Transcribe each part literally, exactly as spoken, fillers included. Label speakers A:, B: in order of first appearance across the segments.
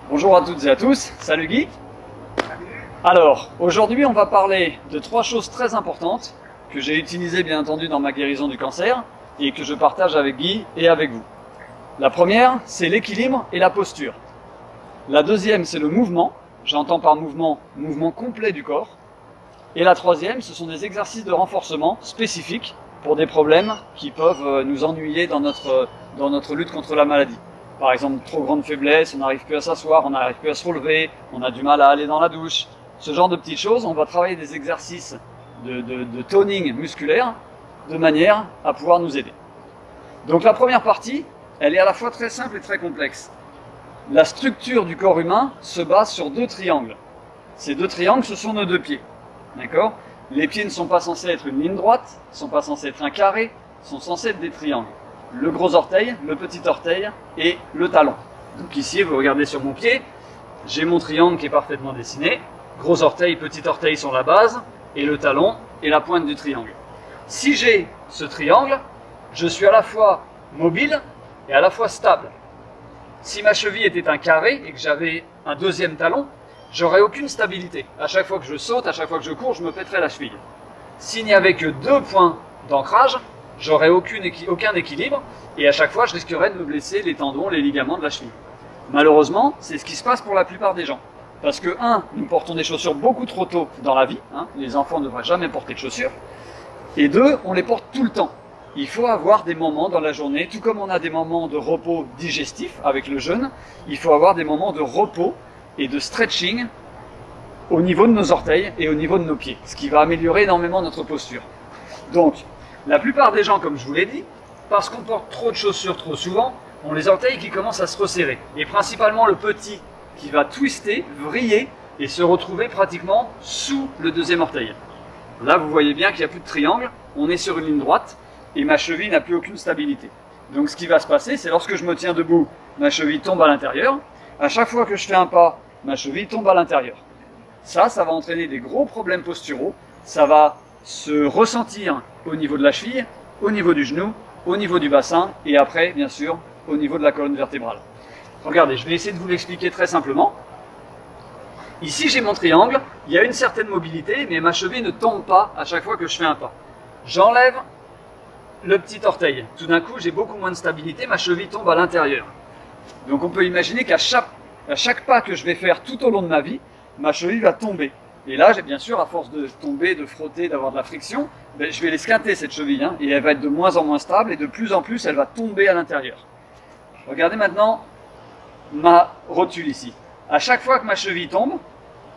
A: Bonjour à toutes et à tous, salut Guy. Alors, aujourd'hui on va parler de trois choses très importantes que j'ai utilisées bien entendu dans ma guérison du cancer et que je partage avec Guy et avec vous. La première, c'est l'équilibre et la posture. La deuxième, c'est le mouvement. J'entends par mouvement, mouvement complet du corps. Et la troisième, ce sont des exercices de renforcement spécifiques pour des problèmes qui peuvent nous ennuyer dans notre, dans notre lutte contre la maladie. Par exemple, trop grande faiblesse, on n'arrive plus à s'asseoir, on n'arrive plus à se relever, on a du mal à aller dans la douche. Ce genre de petites choses, on va travailler des exercices de, de, de toning musculaire de manière à pouvoir nous aider. Donc la première partie, elle est à la fois très simple et très complexe. La structure du corps humain se base sur deux triangles. Ces deux triangles, ce sont nos deux pieds. D'accord ? Les pieds ne sont pas censés être une ligne droite, ne sont pas censés être un carré, sont censés être des triangles. Le gros orteil, le petit orteil et le talon. Donc ici, vous regardez sur mon pied, j'ai mon triangle qui est parfaitement dessiné. Gros orteil, petit orteil sont la base, et le talon est la pointe du triangle. Si j'ai ce triangle, je suis à la fois mobile et à la fois stable. Si ma cheville était un carré et que j'avais un deuxième talon, j'aurais aucune stabilité. À chaque fois que je saute, à chaque fois que je cours, je me pèterais la cheville. S'il n'y avait que deux points d'ancrage, j'aurais aucune, aucun équilibre et à chaque fois je risquerais de me blesser les tendons, les ligaments de la cheville. Malheureusement, c'est ce qui se passe pour la plupart des gens. Parce que, un, nous portons des chaussures beaucoup trop tôt dans la vie, hein, les enfants ne devraient jamais porter de chaussures, et deux, on les porte tout le temps. Il faut avoir des moments dans la journée, tout comme on a des moments de repos digestif avec le jeûne, il faut avoir des moments de repos et de stretching au niveau de nos orteils et au niveau de nos pieds, ce qui va améliorer énormément notre posture. Donc, la plupart des gens, comme je vous l'ai dit, parce qu'on porte trop de chaussures trop souvent, ont les orteils qui commencent à se resserrer. Et principalement le petit qui va twister, vriller et se retrouver pratiquement sous le deuxième orteil. Là, vous voyez bien qu'il n'y a plus de triangle, on est sur une ligne droite et ma cheville n'a plus aucune stabilité. Donc ce qui va se passer, c'est lorsque je me tiens debout, ma cheville tombe à l'intérieur. À chaque fois que je fais un pas, ma cheville tombe à l'intérieur. Ça, ça va entraîner des gros problèmes posturaux, ça va se ressentir au niveau de la cheville, au niveau du genou, au niveau du bassin et après, bien sûr, au niveau de la colonne vertébrale. Regardez, je vais essayer de vous l'expliquer très simplement. Ici, j'ai mon triangle, il y a une certaine mobilité, mais ma cheville ne tombe pas à chaque fois que je fais un pas. J'enlève le petit orteil. Tout d'un coup, j'ai beaucoup moins de stabilité, ma cheville tombe à l'intérieur. Donc on peut imaginer qu'à chaque, à chaque pas que je vais faire tout au long de ma vie, ma cheville va tomber. Et là, j'ai bien sûr, à force de tomber, de frotter, d'avoir de la friction, ben, je vais l'esquinter cette cheville, hein, et elle va être de moins en moins stable, et de plus en plus, elle va tomber à l'intérieur. Regardez maintenant ma rotule ici. À chaque fois que ma cheville tombe, vous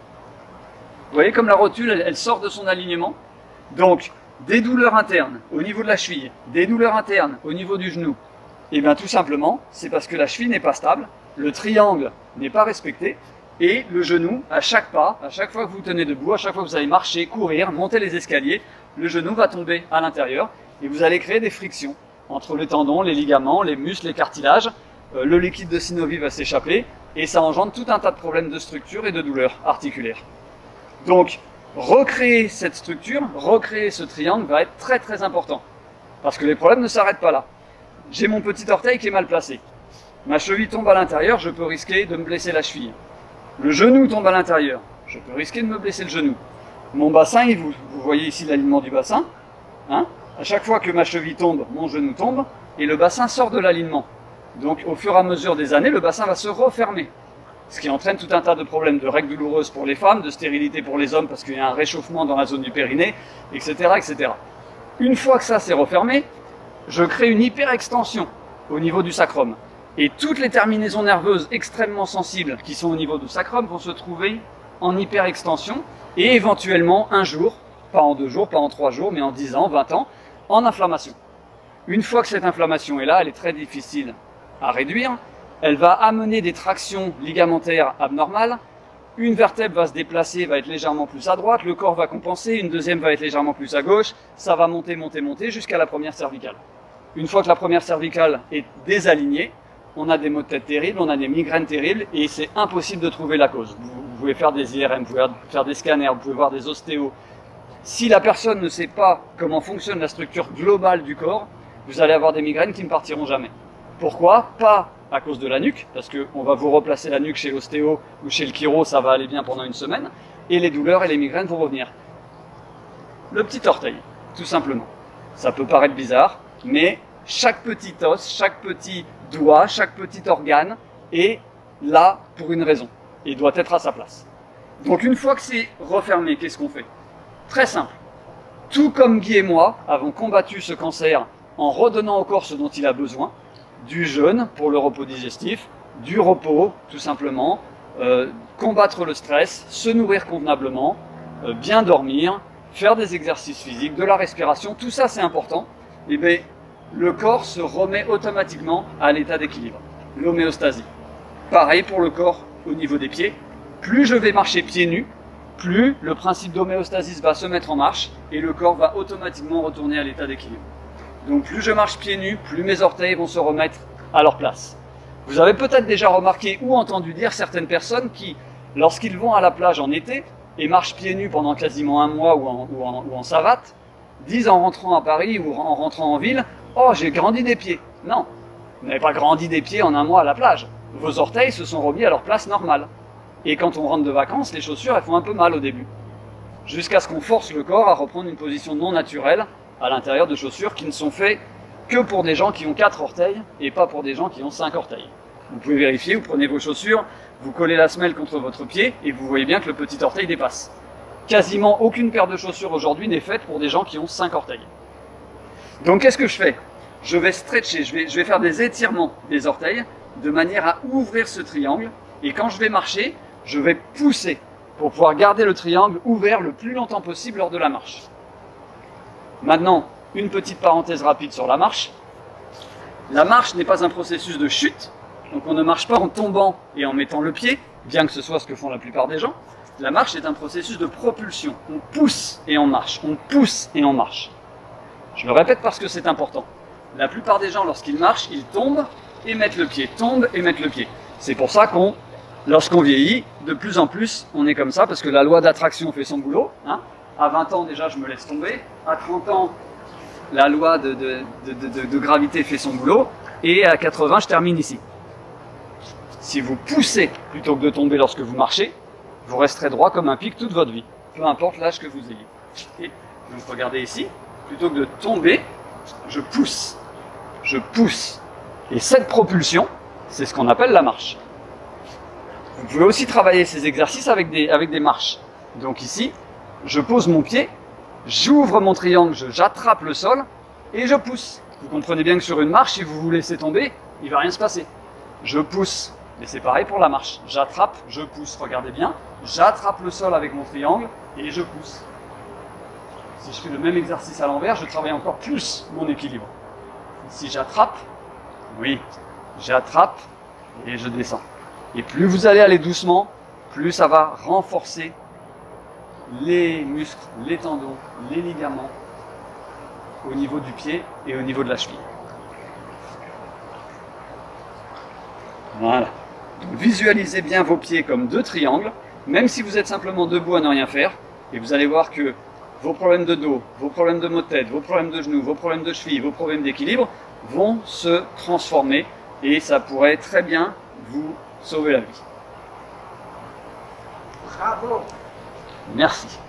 A: voyez comme la rotule, elle, elle sort de son alignement. Donc, des douleurs internes au niveau de la cheville, des douleurs internes au niveau du genou, et bien tout simplement, c'est parce que la cheville n'est pas stable, le triangle n'est pas respecté, et le genou, à chaque pas, à chaque fois que vous tenez debout, à chaque fois que vous allez marcher, courir, monter les escaliers, le genou va tomber à l'intérieur et vous allez créer des frictions entre les tendons, les ligaments, les muscles, les cartilages. Euh, le liquide de synovie va s'échapper et ça engendre tout un tas de problèmes de structure et de douleurs articulaires. Donc, recréer cette structure, recréer ce triangle va être très très important parce que les problèmes ne s'arrêtent pas là. J'ai mon petit orteil qui est mal placé. Ma cheville tombe à l'intérieur, je peux risquer de me blesser la cheville. Le genou tombe à l'intérieur, je peux risquer de me blesser le genou. Mon bassin, vous, vous voyez ici l'alignement du bassin. Hein, à chaque fois que ma cheville tombe, mon genou tombe, et le bassin sort de l'alignement. Donc au fur et à mesure des années, le bassin va se refermer. Ce qui entraîne tout un tas de problèmes de règles douloureuses pour les femmes, de stérilité pour les hommes parce qu'il y a un réchauffement dans la zone du périnée, et cetera, et cetera. Une fois que ça s'est refermé, je crée une hyperextension au niveau du sacrum. Et toutes les terminaisons nerveuses extrêmement sensibles qui sont au niveau du sacrum vont se trouver en hyperextension et éventuellement un jour, pas en deux jours, pas en trois jours, mais en dix ans, vingt ans, en inflammation. Une fois que cette inflammation est là, elle est très difficile à réduire, elle va amener des tractions ligamentaires abnormales, une vertèbre va se déplacer, va être légèrement plus à droite, le corps va compenser, une deuxième va être légèrement plus à gauche, ça va monter, monter, monter jusqu'à la première cervicale. Une fois que la première cervicale est désalignée, on a des maux de tête terribles, on a des migraines terribles et c'est impossible de trouver la cause. Vous, vous pouvez faire des I R M, vous pouvez faire des scanners, vous pouvez voir des ostéos. Si la personne ne sait pas comment fonctionne la structure globale du corps, vous allez avoir des migraines qui ne partiront jamais. Pourquoi? Pas à cause de la nuque, parce qu'on va vous replacer la nuque chez l'ostéo ou chez le chiro, ça va aller bien pendant une semaine, et les douleurs et les migraines vont revenir. Le petit orteil, tout simplement. Ça peut paraître bizarre, mais chaque petit os, chaque petit doigt, chaque petit organe est là pour une raison, et doit être à sa place. Donc une fois que c'est refermé, qu'est-ce qu'on fait? Très simple. Tout comme Guy et moi avons combattu ce cancer en redonnant au corps ce dont il a besoin, du jeûne pour le repos digestif, du repos tout simplement, euh, combattre le stress, se nourrir convenablement, euh, bien dormir, faire des exercices physiques, de la respiration, tout ça c'est important, et bien le corps se remet automatiquement à l'état d'équilibre, l'homéostasie. Pareil pour le corps au niveau des pieds, plus je vais marcher pieds nus, plus le principe d'homéostasie va se mettre en marche et le corps va automatiquement retourner à l'état d'équilibre. Donc plus je marche pieds nus, plus mes orteils vont se remettre à leur place. Vous avez peut-être déjà remarqué ou entendu dire certaines personnes qui, lorsqu'ils vont à la plage en été et marchent pieds nus pendant quasiment un mois ou en, ou en, ou en savate, disent en rentrant à Paris ou en rentrant en ville, « Oh, j'ai grandi des pieds !» Non, vous n'avez pas grandi des pieds en un mois à la plage. Vos orteils se sont remis à leur place normale. Et quand on rentre de vacances, les chaussures, elles font un peu mal au début. Jusqu'à ce qu'on force le corps à reprendre une position non naturelle à l'intérieur de chaussures qui ne sont faites que pour des gens qui ont quatre orteils et pas pour des gens qui ont cinq orteils. Vous pouvez vérifier, vous prenez vos chaussures, vous collez la semelle contre votre pied et vous voyez bien que le petit orteil dépasse. Quasiment aucune paire de chaussures aujourd'hui n'est faite pour des gens qui ont cinq orteils. Donc qu'est-ce que je fais? Je vais stretcher, je vais, je vais faire des étirements des orteils de manière à ouvrir ce triangle et quand je vais marcher, je vais pousser pour pouvoir garder le triangle ouvert le plus longtemps possible lors de la marche. Maintenant, une petite parenthèse rapide sur la marche. La marche n'est pas un processus de chute, donc on ne marche pas en tombant et en mettant le pied, bien que ce soit ce que font la plupart des gens. La marche est un processus de propulsion. On pousse et on marche, on pousse et on marche. Je le répète parce que c'est important. La plupart des gens, lorsqu'ils marchent, ils tombent et mettent le pied, tombent et mettent le pied. C'est pour ça qu'on, lorsqu'on vieillit, de plus en plus, on est comme ça, parce que la loi d'attraction fait son boulot. Hein. À vingt ans, déjà, je me laisse tomber. À trente ans, la loi de, de, de, de, de gravité fait son boulot. Et à quatre-vingts, je termine ici. Si vous poussez plutôt que de tomber lorsque vous marchez, vous resterez droit comme un pic toute votre vie, peu importe l'âge que vous ayez. Et donc regardez ici, plutôt que de tomber, je pousse. Je pousse. Et cette propulsion, c'est ce qu'on appelle la marche. Vous pouvez aussi travailler ces exercices avec des, avec des marches. Donc ici, je pose mon pied, j'ouvre mon triangle, j'attrape le sol et je pousse. Vous comprenez bien que sur une marche, si vous vous laissez tomber, il ne va rien se passer. Je pousse. Et c'est pareil pour la marche. J'attrape, je pousse. Regardez bien. J'attrape le sol avec mon triangle et je pousse. Si je fais le même exercice à l'envers, je travaille encore plus mon équilibre. Si j'attrape, oui, j'attrape et je descends. Et plus vous allez aller doucement, plus ça va renforcer les muscles, les tendons, les ligaments au niveau du pied et au niveau de la cheville. Voilà. Donc, visualisez bien vos pieds comme deux triangles, même si vous êtes simplement debout à ne rien faire, et vous allez voir que vos problèmes de dos, vos problèmes de maux de tête, vos problèmes de genoux, vos problèmes de cheville, vos problèmes d'équilibre vont se transformer et ça pourrait très bien vous sauver la vie.
B: Bravo.
A: Merci.